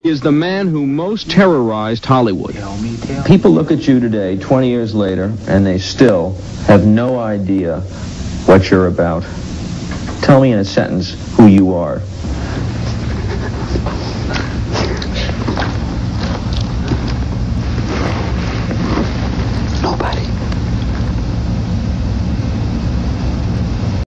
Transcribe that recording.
is the man who most terrorized Hollywood. People look at you today, 20 years later, and they still have no idea what you're about. Tell me in a sentence who you are.